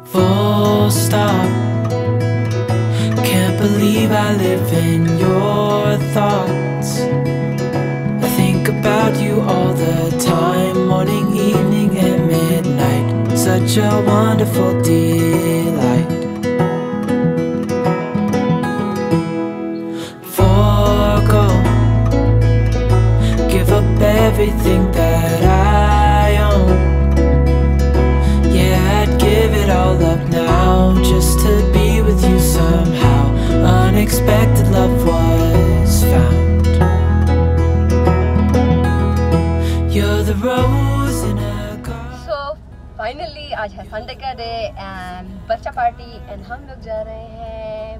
Full stop. Can't believe I live in your thoughts. I think about you all the time, morning, evening and midnight. Such a wonderful delight. Forgo, give up everything that I own. Yeah, I'd give it all up now just to be with you somehow. Unexpected love was found. You're the rose in a garden. So finally आज है Sunday का day and बच्चा party and हम लोग जा रहे हैं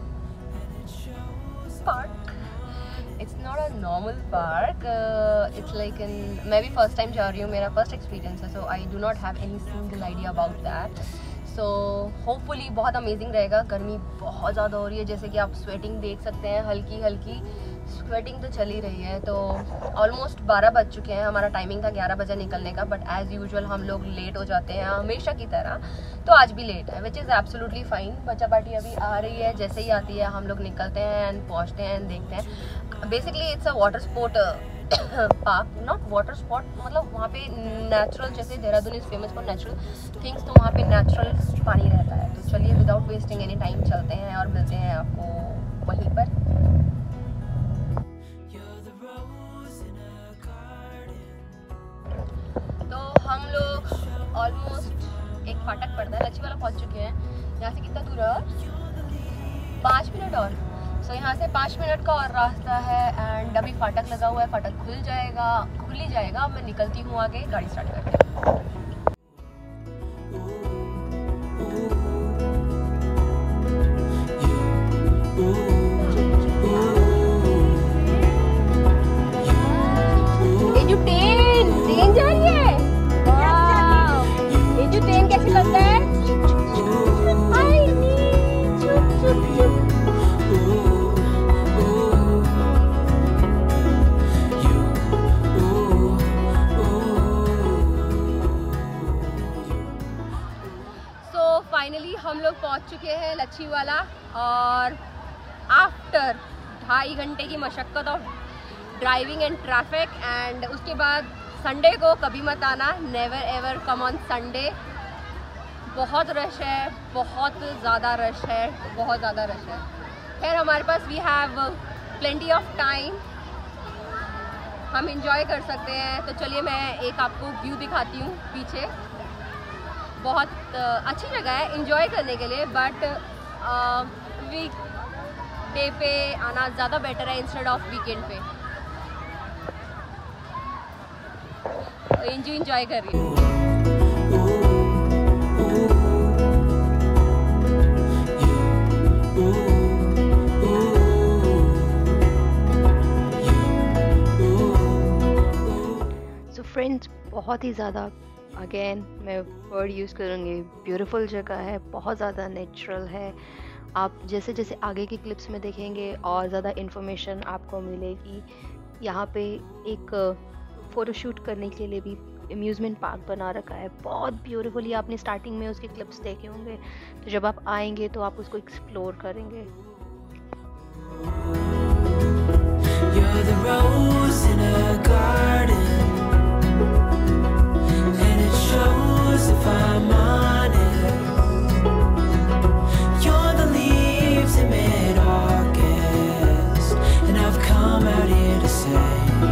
park. It's not a normal park, it's like मैं भी फर्स्ट टाइम जा रही हूँ, मेरा फर्स्ट एक्सपीरियंस है, so I do not have any single idea about that. So hopefully बहुत अमेजिंग रहेगा. गर्मी बहुत ज़्यादा हो रही है, जैसे कि आप स्वेटिंग देख सकते हैं, हल्की हल्की स्वेटिंग तो चल ही रही है. तो ऑलमोस्ट 12 बज चुके हैं. हमारा टाइमिंग था 11 बजे निकलने का, बट एज़ यूजुअल हम लोग लेट हो जाते हैं हमेशा की तरह, तो आज भी लेट है, विच इज़ एब्सोल्युटली फाइन. बच्चा पार्टी अभी आ रही है, जैसे ही आती है हम लोग निकलते हैं एंड पहुँचते हैं एंड देखते हैं. Basically it's a water sport park, not water spot, मतलब वहाँ पे नेचुरल, जैसे Dehradun is famous for natural things, तो वहाँ पे नेचुरल पानी रहता है. तो चलिए विदाउट वेस्टिंग एनी टाइम चलते हैं और मिलते हैं आपको वहीं पर. तो हम लोग ऑलमोस्ट एक फाटक पड़ता है, लच्छी वाला पहुँच चुके हैं. यहाँ से कितना दूर है? 5 मिनट और. सो यहाँ से 5 मिनट का और रास्ता है एंड अभी फाटक लगा हुआ है. फाटक खुल ही जाएगा. मैं निकलती हूँ आगे, गाड़ी स्टार्ट करते हैं. ये जो ट्रेन जा रही है, ये जो ट्रेन कैसे लगता है? फाइनली हम लोग पहुंच चुके हैं लच्छी वाला, और आफ्टर 2.5 घंटे की मशक्क़त of driving and traffic, and उसके बाद संडे को कभी मत आना, never ever come on Sunday. बहुत रश है, बहुत ज़्यादा रश है, बहुत ज़्यादा रश है. खैर हमारे पास we have plenty of time, हम इंजॉय कर सकते हैं. तो चलिए मैं एक आपको व्यू दिखाती हूँ पीछे. बहुत अच्छी जगह है इंजॉय करने के लिए, बट वीक डे पे आना ज़्यादा बेटर है इंस्टेड ऑफ वीकेंड पे. इंजॉय कर रही हूँ. सो फ्रेंड्स, बहुत ही ज़्यादा, अगेन मैं वर्ड यूज़ करूँगी, ब्यूटीफुल जगह है, बहुत ज़्यादा नेचुरल है. आप जैसे जैसे आगे की क्लिप्स में देखेंगे और ज़्यादा इन्फॉर्मेशन आपको मिलेगी. यहाँ पे एक फ़ोटोशूट करने के लिए भी अम्यूज़मेंट पार्क बना रखा है, बहुत ब्यूटीफुली. आपने स्टार्टिंग में उसके क्लिप्स देखे होंगे, तो जब आप आएंगे तो आप उसको एक्सप्लोर करेंगे. You're the rose in a garden, and it shows if I'm honest. You're the leaves in mid-August, and I've come out here to say.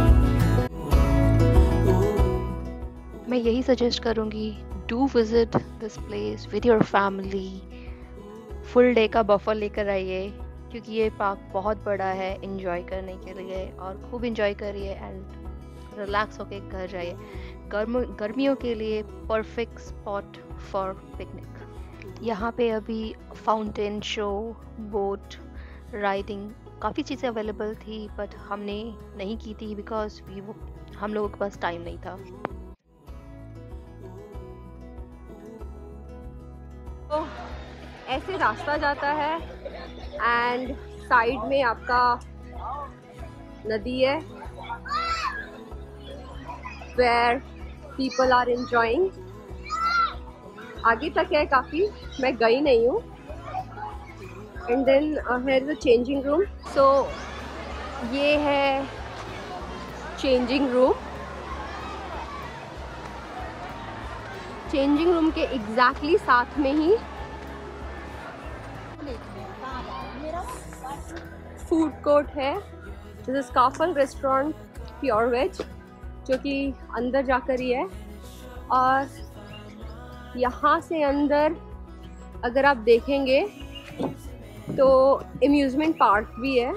मैं यही सजेस्ट करूँगी, do visit this place with your family. Full day का buffer लेकर आइए, क्योंकि ये park बहुत बड़ा है एंजॉय करने के लिए, और खूब एंजॉय करिए एंड रिलैक्स होके घर जाइए. गर्मियों के लिए परफेक्ट स्पॉट फॉर पिकनिक. यहाँ पे अभी फाउंटेन शो, बोट राइडिंग, काफ़ी चीज़ें अवेलेबल थी, बट हमने नहीं की थी बिकॉज हम लोगों के पास टाइम नहीं था. तो ऐसे रास्ता जाता है एंड साइड में आपका नदी है, where people are enjoying. आगे तक है काफ़ी, मैं गई नहीं हूँ। And then here is a changing room. So ये है चेंजिंग रूम। चेंजिंग रूम के एग्जैक्टली साथ में ही फूड कोर्ट है। This is Kafal restaurant pure veg, जो कि अंदर जाकर ही है। और यहाँ से अंदर अगर आप देखेंगे तो अम्यूज़मेंट पार्क भी है।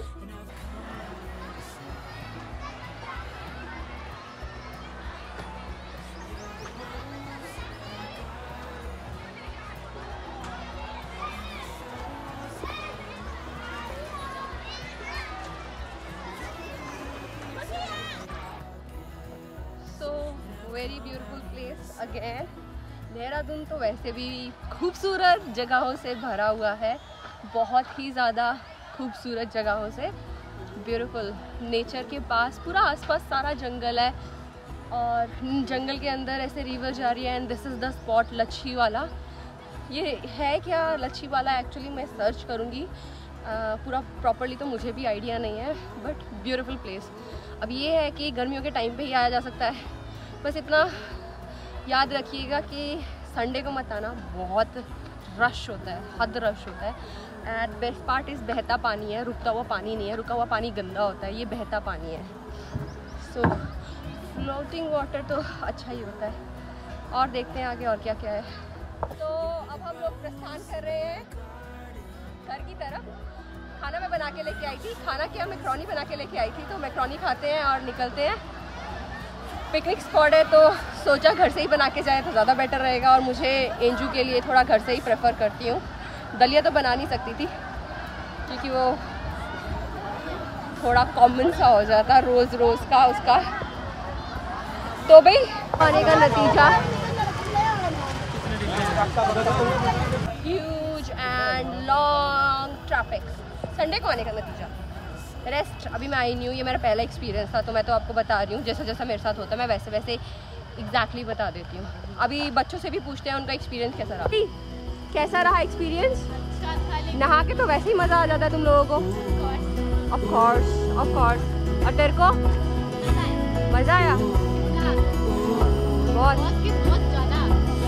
Very beautiful place again. Dehradun तो वैसे भी खूबसूरत जगहों से भरा हुआ है, बहुत ही ज़्यादा खूबसूरत जगहों से। ब्यूटीफुल नेचर के पास पूरा आसपास सारा जंगल है और जंगल के अंदर ऐसे रिवर जा रही है। And this is the spot Lachhiwala. ये है क्या लच्छी वाला, एक्चुअली मैं सर्च करूँगी, पूरा प्रॉपरली तो मुझे भी आइडिया नहीं है, बट ब्यूटीफुल प्लेस। अब ये है कि गर्मियों के टाइम पे ही आया जा सकता है। बस इतना याद रखिएगा कि संडे को मत आना, बहुत रश होता है, हद रश होता है। एंड बेस्ट पार्ट इज़ बहता पानी है, रुकता हुआ पानी नहीं है। रुका हुआ पानी गंदा होता है, ये बहता पानी है। सो फ्लोटिंग वाटर तो अच्छा ही होता है। और देखते हैं आगे और क्या क्या है। तो अब हम लोग प्रस्थान कर रहे हैं घर की तरफ। खाना मैं बना के लेके आई थी। खाना क्या, मैक्रोनी बना के लेके आई थी, तो मैक्रोनी खाते हैं और निकलते हैं। पिकनिक स्पॉट है तो सोचा घर से ही बना के जाए तो ज़्यादा बेटर रहेगा। और मुझे एंजू के लिए थोड़ा घर से ही प्रेफर करती हूँ। दलिया तो बना नहीं सकती थी क्योंकि वो थोड़ा कॉमन सा हो जाता रोज़ रोज़ का उसका। तो भाई आने का नतीजा huge and long traffic. Sunday को आने का नतीजा रेस्ट। अभी मैं आई नहीं हूँ, ये मेरा पहला एक्सपीरियंस था, तो मैं तो आपको बता रही हूँ जैसा जैसा मेरे साथ होता है मैं वैसे वैसे एग्जैक्टली बता देती हूँ। अभी बच्चों से भी पूछते हैं उनका एक्सपीरियंस कैसा रहा। कैसा रहा एक्सपीरियंस? नहा के तो वैसे ही मज़ा आ जाता है तुम लोगों को। Of course. और तेरे को मज़ा आया? बहुत ज़्यादा।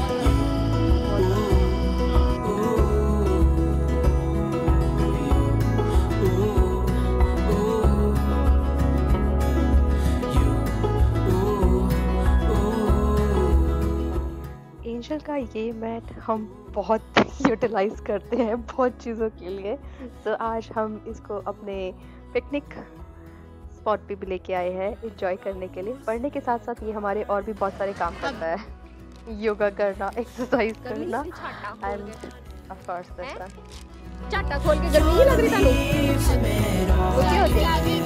एंजल का ये मैट हम बहुत यूटिलाइज करते हैं बहुत चीज़ों के लिए। तो आज हम इसको अपने पिकनिक स्पॉट पे भी लेके आए हैं एंजॉय करने के लिए। पढ़ने के साथ साथ ये हमारे और भी बहुत सारे काम करता है, योगा करना, एक्सरसाइज करना and of course the sun. चाटा खोल के गर्मी नहीं लग रही वो क्या होती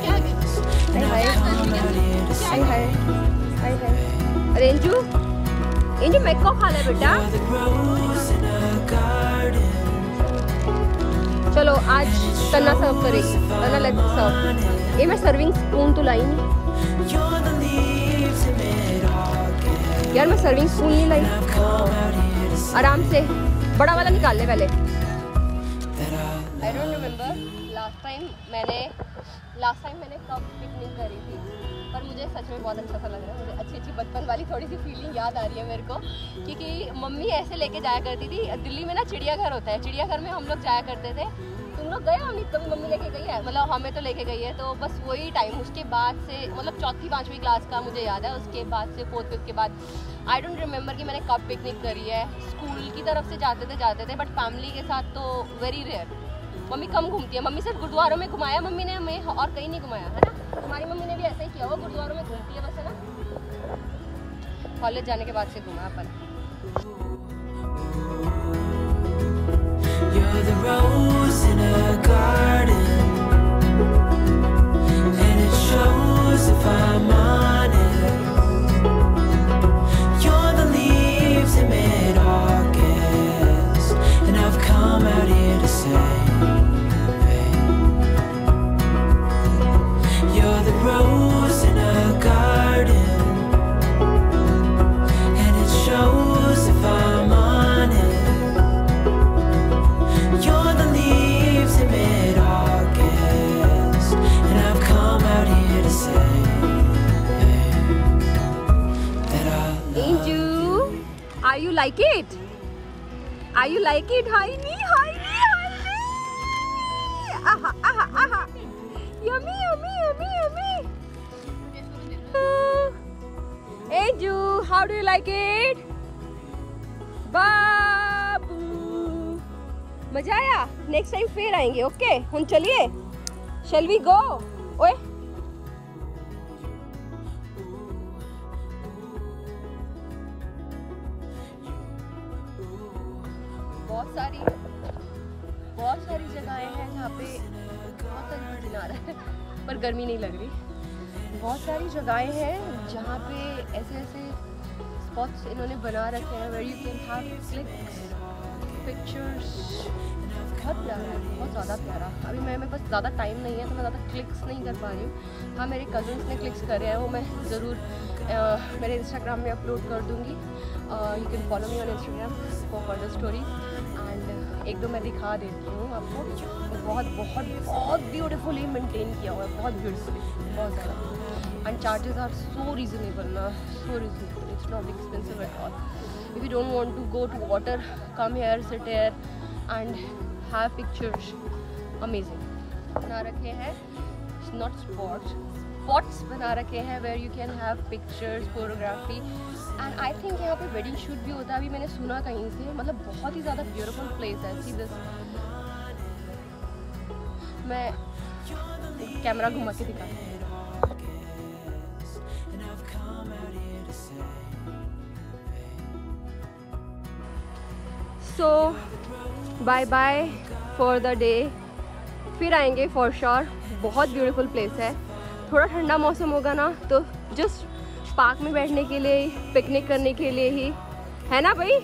है? अरे एंजू मैको खा ले बेटा। चलो आज तन्ना सर्व करेगी। तन्ना लेट्स सर्व। ये मैं सर्विंग स्पून तो लाई नहीं यार, मैं सर्विंग स्पून नहीं लाई। आराम से बड़ा वाला निकाल ले पहले। I don't remember last time मैंने कब पिकनिक करी थी, पर मुझे सच में बहुत अच्छा सा लग रहा है। मुझे अच्छी बचपन वाली थोड़ी सी फीलिंग याद आ रही है मेरे को, क्योंकि मम्मी ऐसे लेके जाया करती थी। दिल्ली में ना चिड़ियाघर होता है, चिड़ियाघर में हम लोग जाया करते थे। तुम लोग गए हो? कभी मम्मी लेके गई है? मतलब हमें तो लेके गई है। तो बस वही टाइम, उसके बाद से मतलब 4वीं-5वीं क्लास का मुझे याद है। उसके बाद से 4th-5th के बाद आई डोंट रिमेम्बर कि मैंने कब पिकनिक करी है। स्कूल की तरफ से जाते थे, बट फैमिली के साथ तो वेरी रेयर। मम्मी कम घूमती है। मम्मी सिर्फ गुरुद्वारों में घुमाया मम्मी ने हमें, और कहीं नहीं घुमाया, है ना? हमारी मम्मी ने भी ऐसा ही किया, वो गुरुद्वारों में घूमती है बस, है ना? कॉलेज जाने के बाद से घुमा अपन। You're the rose in a garden, and it shows if I'm honest. You're the leaves in mid-August, and I've come out here to say, hey. You're the rose in a garden, and it shows if I'm honest. Angel, are you like it? Are you like it? Heini, Heini, Heini. Aha, aha, aha. Yummy, yummy, yummy, yummy. Angel, how do you like it? बाबू, मजा आया? Next time फिर आएंगे, okay? हम चलिए, shall we go? ओए बहुत सारी जगहें हैं जहाँ पे बहुत सारी दिन आ रहा है पर गर्मी नहीं लग रही। बहुत सारी जगहें हैं जहाँ पे ऐसे ऐसे स्पॉट्स इन्होंने बना रखे हैं where you can have clicks, pictures। बहुत प्यारा है, बहुत ज़्यादा प्यारा। अभी मेरे पास ज़्यादा टाइम नहीं है तो मैं ज़्यादा क्लिक्स नहीं कर पा रही हूँ। हाँ, मेरे कज़न्स ने क्लिक्स करे हैं, वो मैं ज़रूर मेरे इंस्टाग्राम में अपलोड कर दूँगी। You can follow me on Instagram for further stories and एक दो मैं दिखा देती हूँ आपको। बहुत बहुत बहुत ब्यूटीफुली मेंटेन किया हुआ है, बहुत ब्यूटीफुली, बहुत ज़्यादा। And charges are so reasonable ना, so reasonable, it's not expensive at all. If you don't want to go to water, come here, sit here and have pictures. Amazing बना रखे हैं, नॉट स्पॉट्स बना रखे हैं where you can have pictures, photography and I think यहाँ पे wedding shoot भी होता है। अभी मैंने सुना कहीं से, मतलब बहुत ही ज़्यादा ब्यूटीफुल प्लेस है। सी दिस, मैं कैमरा घुमा के दिखाती हूँ। So bye bye for the day, फिर आएंगे फॉर श्योर। बहुत ब्यूटीफुल प्लेस है। थोड़ा ठंडा मौसम होगा ना तो जस्ट पार्क में बैठने के लिए, पिकनिक करने के लिए ही, है ना भाई?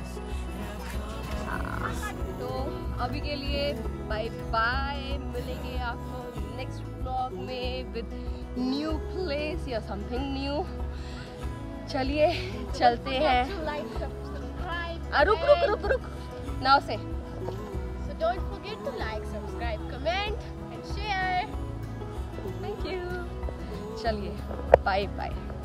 तो अभी के लिए बाय बाय, मिलेंगे आपको नेक्स्ट व्लॉग में विद न्यू प्लेस या समथिंग न्यू। चलिए चलते हैं। रुक नाउ से। So don't forget to like, subscribe, comment and share. Thank you. चलिए बाय बाय।